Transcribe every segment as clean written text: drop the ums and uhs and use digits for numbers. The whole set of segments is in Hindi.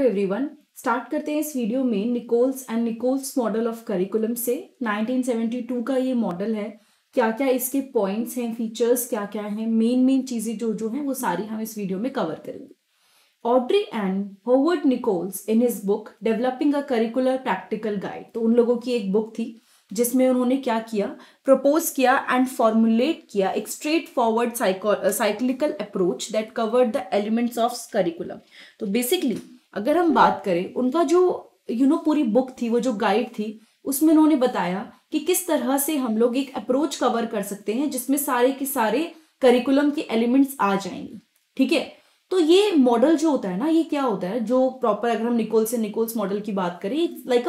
एवरीवन, स्टार्ट करते हैं इस वीडियो में Nicholls and Nicholls model of curriculum से। 1972 का ये मॉडल है। क्या क्या इसके पॉइंट्स हैं, फीचर्स क्या क्या हैं, मेन चीजें जो जो हैं वो सारी हम इस वीडियो में कवर करेंगे। Audrey and Howard Nicholls in his book developing a curricular practical guide, तो उन लोगों की एक बुक थी जिसमें उन्होंने क्या किया, प्रपोज किया एंड फॉर्मुलेट किया एक straightforward cyclical approach that covered the elements of curriculum. तो बेसिकली अगर हम बात करें, उनका जो पूरी बुक थी, वो जो गाइड थी, उसमें उन्होंने बताया कि किस तरह से हम लोग एक अप्रोच कवर कर सकते हैं जिसमें सारे के सारे करिकुलम के एलिमेंट्स आ जाएंगे। ठीक है, तो ये मॉडल जो होता है ना, ये क्या होता है, जो प्रॉपर अगर हम निकोल्स मॉडल की बात करें, इट्स लाइक अ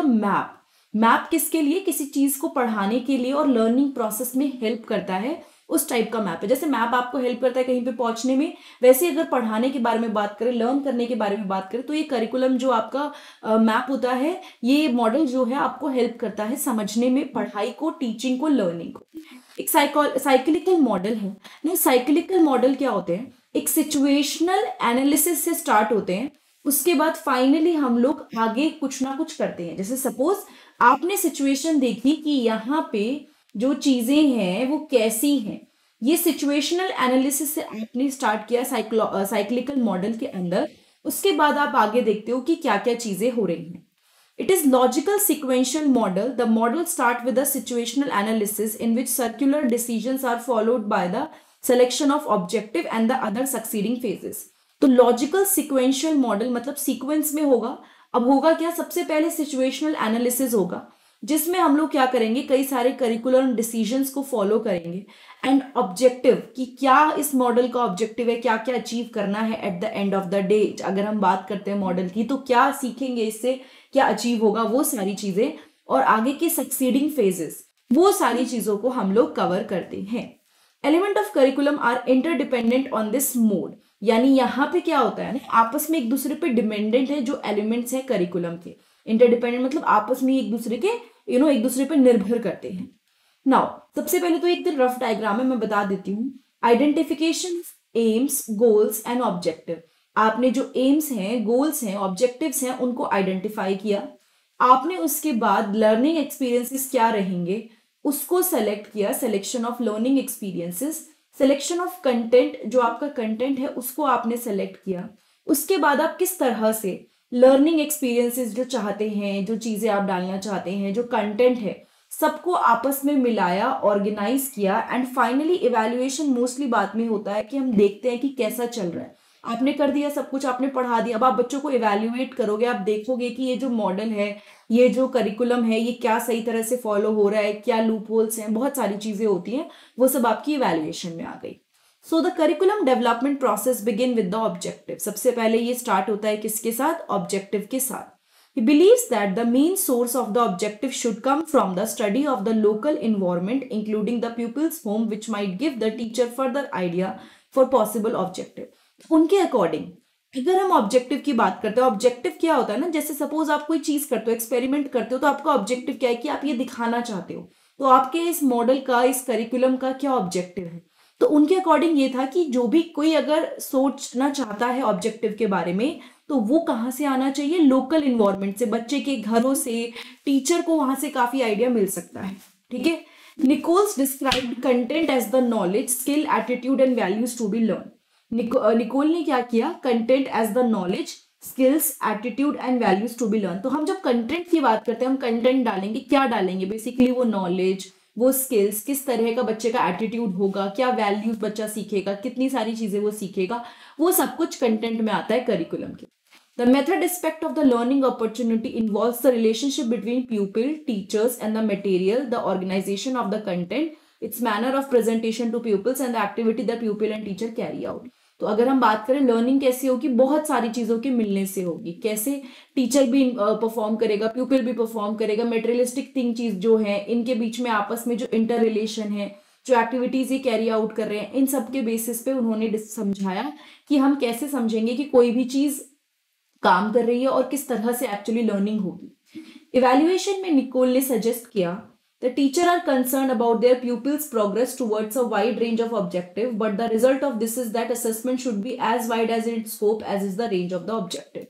मैप किसके लिए, किसी चीज को पढ़ाने के लिए और लर्निंग प्रोसेस में हेल्प करता है, उस टाइप का मैप है। जैसे मैप आपको हेल्प करता है कहीं पे पहुंचने में, वैसे अगर पढ़ाने के बारे में बात करें, लर्न करने के बारे में बात करें, तो ये करिकुलम जो आपका मैप होता है, ये मॉडल जो है आपको हेल्प करता है समझने में, पढ़ाई को, टीचिंग को, लर्निंग को। एक साइक्लिकल मॉडल है ना। साइक्लिकल मॉडल क्या होते हैं, एक सिचुएशनल एनालिसिस से स्टार्ट होते हैं, उसके बाद फाइनली हम लोग आगे कुछ ना कुछ करते हैं। जैसे सपोज आपने सिचुएशन देखी कि यहाँ पे जो चीजें हैं वो कैसी हैं, ये सिचुएशनल एनालिसिस से आपने स्टार्ट किया साइक्लिकल मॉडल के अंदर। उसके बाद आप आगे देखते हो कि क्या क्या चीजें हो रही हैं। It is logical sequential model. The model start with a situational analysis in which circular decisions are followed by the selection of objective and the other succeeding phases. तो लॉजिकल सिक्वेंशियल मॉडल मतलब सीक्वेंस में होगा। अब होगा क्या, सबसे पहले सिचुएशनल एनालिसिस होगा जिसमें हम लोग क्या करेंगे, कई सारे करिकुलर डिसीजंस को फॉलो करेंगे एंड ऑब्जेक्टिव कि क्या इस मॉडल का ऑब्जेक्टिव है, क्या क्या अचीव करना है at the end of the day. अगर हम बात करते हैं मॉडल की, तो क्या सीखेंगे इससे, क्या अचीव होगा, वो सारी चीजें, और आगे के सक्सीडिंग फेजेस, वो सारी चीजों को हम लोग कवर करते हैं। Element of curriculum are interdependent on this mode, यानी यहाँ पे क्या होता है ना, आपस में एक दूसरे पे डिपेंडेंट है जो एलिमेंट्स हैं करिकुलम के। इंटरडिपेंडेंट मतलब आपस में एक दूसरे के एक दूसरे पे निर्भर करते हैं। नाउ सबसे पहले तो एक दिन रफ डायग्राम है, मैं बता देती हूँ। Identification, aims, goals and objective. आपने जो एम्स हैं, गोल्स हैं, ऑब्जेक्टिव्स हैं, उनको आइडेंटिफाई किया। आपने उसके बाद लर्निंग एक्सपीरियंसेस क्या रहेंगे उसको सेलेक्ट किया, selection of learning experiences. Selection of content, जो आपका कंटेंट है उसको आपने सेलेक्ट किया। उसके बाद आप किस तरह से लर्निंग एक्सपीरियंसेस जो चाहते हैं, जो चीजें आप डालना चाहते हैं, जो कंटेंट है, सबको आपस में मिलाया, ऑर्गेनाइज किया एंड फाइनली इवैल्यूएशन मोस्टली बाद में होता है कि हम देखते हैं कि कैसा चल रहा है। आपने कर दिया सब कुछ, आपने पढ़ा दिया, अब आप बच्चों को इवैल्यूएट करोगे, आप देखोगे कि ये जो मॉडल है, ये जो करिकुलम है, ये क्या सही तरह से फॉलो हो रहा है, क्या लूप होल्स हैं, बहुत सारी चीजें होती हैं, वो सब आपकी इवैल्यूएशन में आ गई। So the curriculum development process begin with the objective. सबसे पहले ये स्टार्ट होता है किसके साथ, ऑब्जेक्टिव के साथ। He believes that the main source of the objective should come from the study of the local environment, including the pupil's home, which might give the teacher further idea for possible objective. उनके अकॉर्डिंग अगर हम ऑब्जेक्टिव की बात करते हैं, ऑब्जेक्टिव क्या होता है ना, जैसे सपोज आप कोई चीज करते हो, एक्सपेरिमेंट करते हो, तो आपका ऑब्जेक्टिव क्या है कि आप ये दिखाना चाहते हो। तो आपके इस मॉडल का, इस करिकुलम का क्या ऑब्जेक्टिव है। तो उनके अकॉर्डिंग ये था कि जो भी कोई अगर सोचना चाहता है ऑब्जेक्टिव के बारे में, तो वो कहाँ से आना चाहिए, लोकल इन्वायरमेंट से, बच्चे के घरों से, टीचर को वहां से काफी आइडिया मिल सकता है। ठीक है, Nicholls described content as the knowledge, skill, attitude and values to be learn. Nicholl ने क्या किया, content as the knowledge, skills, attitude and values to be learn. तो हम जब कंटेंट की बात करते हैं, हम कंटेंट डालेंगे, क्या डालेंगे, बेसिकली वो नॉलेज, वो स्किल्स, किस तरह का बच्चे का एटीट्यूड होगा, क्या वैल्यूज बच्चा सीखेगा, कितनी सारी चीजें वो सीखेगा, वो सब कुछ कंटेंट में आता है करिकुलम के। The method aspect of the learning opportunity involves the relationship between pupil, teachers and the material, the organization of the content, its manner of presentation to pupils and the activity that pupil and teacher carry out. तो अगर हम बात करें लर्निंग कैसी होगी, बहुत सारी चीजों के मिलने से होगी। कैसे, टीचर भी परफॉर्म करेगा, प्यूपिल भी परफॉर्म करेगा, मेटेरियलिस्टिक थिंग चीज जो है, इनके बीच में आपस में जो इंटर रिलेशन है, जो एक्टिविटीज ये कैरी आउट कर रहे हैं, इन सब के बेसिस पे उन्होंने समझाया कि हम कैसे समझेंगे कि कोई भी चीज काम कर रही है और किस तरह से एक्चुअली लर्निंग होगी। इवैल्यूएशन में निकोल ने सजेस्ट किया, the teacher are concern about their pupils progress towards a wide range of objective, but the result of this is that assessment should be as wide as its scope as is the range of the objective.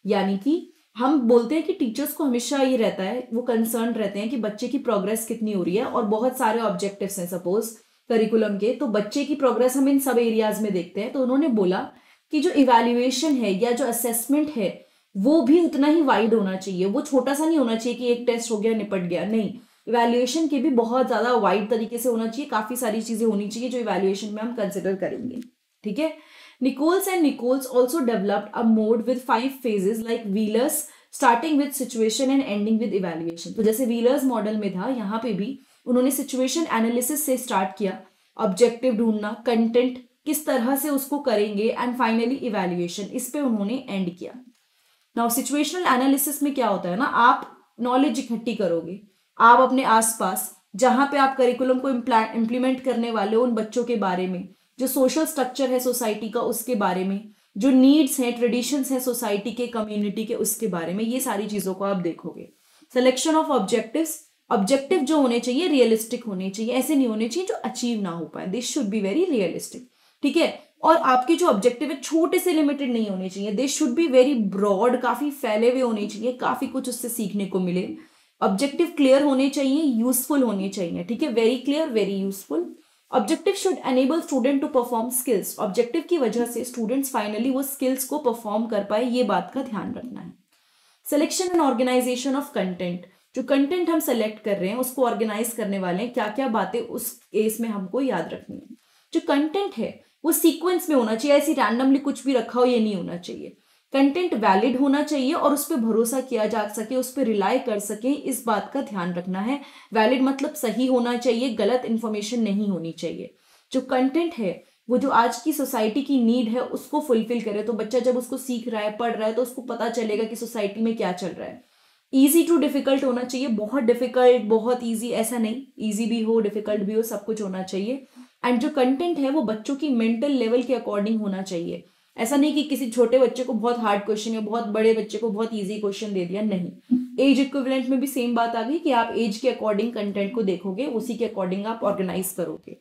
यानी कि हम बोलते हैं कि टीचर्स को हमेशा ये रहता है, वो कंसर्न रहते हैं कि बच्चे की प्रोग्रेस कितनी हो रही है, और बहुत सारे ऑब्जेक्टिव्स हैं सपोज करिकुलम के, तो बच्चे की प्रोग्रेस हम इन सब एरियाज में देखते हैं। तो उन्होंने बोला कि जो इवैल्यूएशन है या जो असेसमेंट है वो भी उतना ही वाइड होना चाहिए, वो छोटा सा नहीं होना चाहिए कि एक टेस्ट हो गया निपट गया, नहीं, इवैल्यूएशन के भी बहुत ज्यादा वाइड तरीके से होना चाहिए, काफी सारी चीजें होनी चाहिए जो इवैल्यूएशन में हम कंसिडर करेंगे। ठीक है, Nichols and Nichols also developed a mode with 5 phases like Wheeler's, starting with situation and ending with evaluation। तो जैसे Wheeler's मॉडल में था, यहाँ पे भी उन्होंने सिचुएशन एनालिसिस से स्टार्ट किया, ऑब्जेक्टिव ढूंढना, कंटेंट किस तरह से उसको करेंगे, एंड फाइनली इवैल्यूएशन, इस पे उन्होंने एंड किया। नाउ सिचुएशनल एनालिसिस में क्या होता है ना, आप नॉलेज इकट्ठी करोगे, आप अपने आसपास जहां पे आप करिकुलम को इम्प्लीमेंट करने वाले हो उन बच्चों के बारे में, जो सोशल स्ट्रक्चर है सोसाइटी का उसके बारे में, जो नीड्स हैं ट्रेडिशंस हैं सोसाइटी के कम्युनिटी के उसके बारे में, ये सारी चीजों को आप देखोगे। सिलेक्शन ऑफ ऑब्जेक्टिव्स, ऑब्जेक्टिव जो होने चाहिए रियलिस्टिक होने चाहिए, ऐसे नहीं होने चाहिए जो अचीव ना हो पाए, this should be very realistic. ठीक है, और आपके जो ऑब्जेक्टिव है छोटे से लिमिटेड नहीं होने चाहिए, they should be very broad, काफी फैले हुए होने चाहिए, काफी कुछ उससे सीखने को मिले। ऑब्जेक्टिव क्लियर होने चाहिए, यूजफुल होने चाहिए। ठीक है, very clear, very useful. Objective should enable student to perform skills, objective की वजह से स्टूडेंट्स फाइनली वो स्किल्स को परफॉर्म कर पाए, ये बात का ध्यान रखना है। Selection and organization of content, जो कंटेंट हम सेलेक्ट कर रहे हैं उसको ऑर्गेनाइज करने वाले हैं, क्या क्या बातें उस केस में हमको याद रखनी है। जो कंटेंट है वो सीक्वेंस में होना चाहिए, ऐसी रैंडमली कुछ भी रखा हो ये नहीं होना चाहिए। कंटेंट वैलिड होना चाहिए और उस पर भरोसा किया जा सके, उस पर रिलाई कर सके, इस बात का ध्यान रखना है। वैलिड मतलब सही होना चाहिए, गलत इंफॉर्मेशन नहीं होनी चाहिए। जो कंटेंट है वो जो आज की सोसाइटी की नीड है उसको फुलफिल करे, तो बच्चा जब उसको सीख रहा है, पढ़ रहा है, तो उसको पता चलेगा कि सोसाइटी में क्या चल रहा है। ईजी टू डिफिकल्ट होना चाहिए, बहुत डिफिकल्ट बहुत ईजी ऐसा नहीं, ईजी भी हो डिफिकल्ट भी हो, सब कुछ होना चाहिए। एंड जो कंटेंट है वो बच्चों की मेंटल लेवल के अकॉर्डिंग होना चाहिए, ऐसा नहीं कि किसी छोटे बच्चे को बहुत हार्ड क्वेश्चन या बहुत बड़े बच्चे को बहुत इजी क्वेश्चन दे दिया, नहीं। एज इक्विवेलेंट में भी सेम बात आ गई कि आप एज के अकॉर्डिंग कंटेंट को देखोगे, उसी के अकॉर्डिंग आप ऑर्गेनाइज करोगे।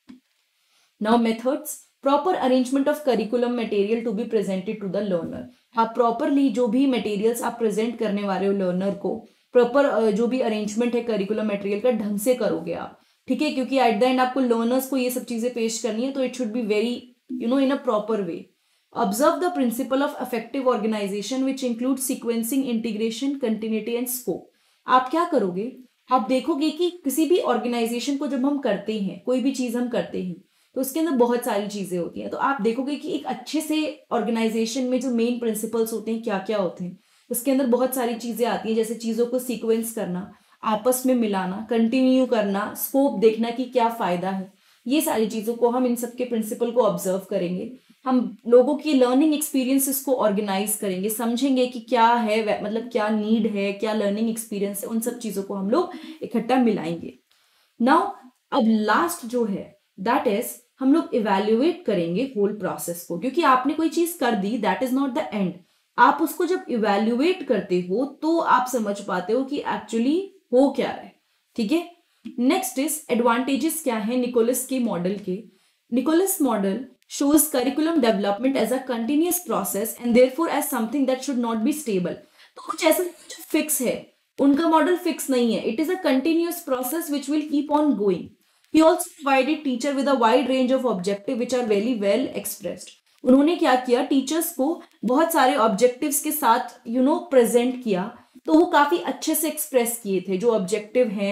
Now methods, proper arrangement of curriculum material to be presented to the learner. आप प्रॉपरली जो भी मटेरियल्स आप प्रेजेंट करने वाले हो लर्नर को, प्रॉपर जो भी अरेंजमेंट है करिकुलम मटेरियल का ढंग से करोगे आप। ठीक है, क्योंकि एट द एंड आपको लर्नर्स को ये सब चीजें पेश करनी है, तो it should be very in a proper way. Observe the principle of effective organization which includes sequencing, integration, continuity and scope। आप क्या करोगे, आप देखोगे कि किसी भी ऑर्गेनाइजेशन को जब हम करते हैं, कोई भी चीज हम करते हैं, तो उसके अंदर बहुत सारी चीजें होती हैं। तो आप देखोगे कि एक अच्छे से ऑर्गेनाइजेशन में जो मेन प्रिंसिपल्स होते हैं क्या क्या होते हैं, उसके अंदर बहुत सारी चीजें आती हैं, जैसे चीजों को सीक्वेंस करना, आपस में मिलाना, कंटिन्यू करना, स्कोप देखना कि क्या फायदा है, ये सारी चीजों को हम इन सबके प्रिंसिपल को ऑब्जर्व करेंगे। हम लोगों की लर्निंग एक्सपीरियंसेस को ऑर्गेनाइज करेंगे, समझेंगे कि क्या है, मतलब क्या नीड है, क्या लर्निंग एक्सपीरियंस है, उन सब चीजों को हम लोग इकट्ठा मिलाएंगे। नाउ अब लास्ट जो है दैट इज हम लोग इवेल्युएट करेंगे होल प्रोसेस को, क्योंकि आपने कोई चीज कर दी, that is not the end. आप उसको जब इवेल्युएट करते हो तो आप समझ पाते हो कि एक्चुअली हो क्या है। ठीक है, नेक्स्ट इज एडवांटेजेस क्या है निकोलस के मॉडल के। Nicholls model shows curriculum development as a continuous process and therefore as something that should not be stable। तो कुछ ऐसा जो फिक्स है, उनका मॉडल फिक्स नहीं है, it is a continuous process which will keep on going। He also provided teacher with a wide range of objective which are very well expressed। उन्होंने क्या किया, टीचर्स को बहुत सारे ऑब्जेक्टिव्स के साथ प्रेजेंट किया, तो वो काफी अच्छे से एक्सप्रेस किए थे। जो ऑब्जेक्टिव हैं,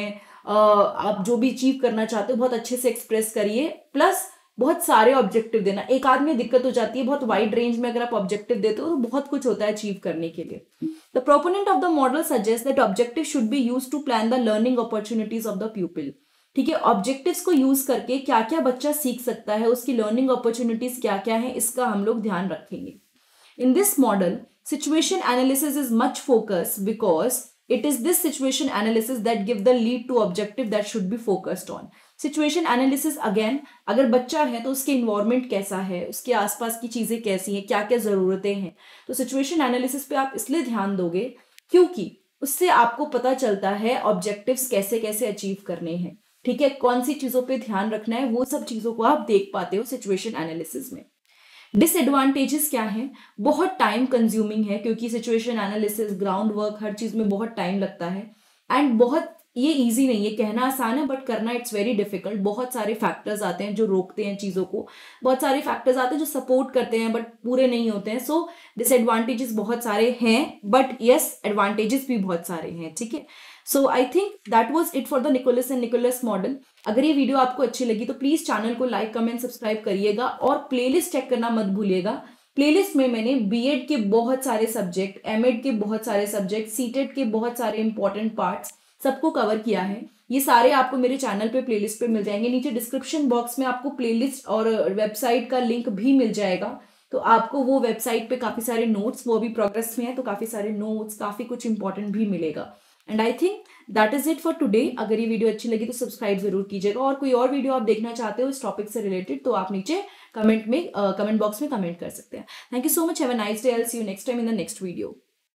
आप जो भी अचीव करना चाहते हो बहुत अच्छे से एक्सप्रेस करिए, प्लस बहुत सारे ऑब्जेक्टिव देना। एक आदमी दिक्कत हो जाती है, बहुत वाइड रेंज में अगर आप ऑब्जेक्टिव देते हो तो बहुत कुछ होता है अचीव करने के लिए। The proponent of the model suggest that objective should be used to plan the learning opportunities of the pupil. ठीक है, ऑब्जेक्टिव्स को यूज करके क्या क्या बच्चा सीख सकता है, उसकी लर्निंग अपॉर्चुनिटीज क्या क्या है, इसका हम लोग ध्यान रखेंगे। In this model situation analysis is much focus because it is this situation analysis that give the lead to objective that should be focused on। Situation analysis again, अगर बच्चा है तो उसके इन्वायरमेंट कैसा है, उसके आसपास की चीजें कैसी हैं, क्या क्या जरूरतें हैं, तो सिचुएशन एनालिसिस पे आप इसलिए ध्यान दोगे क्योंकि उससे आपको पता चलता है ऑब्जेक्टिव्स कैसे कैसे अचीव करने हैं। ठीक है, कौन सी चीजों पे ध्यान रखना है, वो सब चीजों को आप देख पाते हो सिचुएशन एनालिसिस में। डिसएडवांटेजेस क्या हैं? बहुत टाइम कंज्यूमिंग है क्योंकि सिचुएशन एनालिसिस, ग्राउंड वर्क, हर चीज में बहुत टाइम लगता है एंड बहुत ये इजी नहीं है। कहना आसान है बट करना इट्स वेरी डिफिकल्ट। बहुत सारे फैक्टर्स आते हैं जो रोकते हैं चीज़ों को, बहुत सारे फैक्टर्स आते हैं जो सपोर्ट करते हैं बट पूरे नहीं होते हैं। सो डिसएडवांटेजेस बहुत सारे हैं बट यस एडवांटेजेस भी बहुत सारे हैं, ठीक है। So I think that was it for the Nicholas and Nicholas model. अगर ये वीडियो आपको अच्छी लगी तो प्लीज चैनल को लाइक, कमेंट, सब्सक्राइब करिएगा और प्लेलिस्ट चेक करना मत भूलिएगा। प्लेलिस्ट में मैंने बीएड के बहुत सारे सब्जेक्ट, एमएड के बहुत सारे सब्जेक्ट, सीटेट के बहुत सारे इंपॉर्टेंट पार्ट्स सबको कवर किया है। ये सारे आपको मेरे चैनल पे प्लेलिस्ट पे मिल जाएंगे। नीचे डिस्क्रिप्शन बॉक्स में आपको प्लेलिस्ट और वेबसाइट का लिंक भी मिल जाएगा, तो आपको वो वेबसाइट पे काफी सारे नोट्स, वो भी प्रोग्रेस में है तो काफी सारे नोट्स, काफी कुछ इंपॉर्टेंट भी मिलेगा। And I think that is it for today. अगर ये वीडियो अच्छी लगी तो सब्सक्राइब जरूर कीजिएगा और कोई और वीडियो आप देखना चाहते हो इस टॉपिक से रिलेटेड तो आप नीचे कमेंट बॉक्स में कमेंट कर सकते हैं। Thank you so much, have a nice day, I will see you next time in the next video.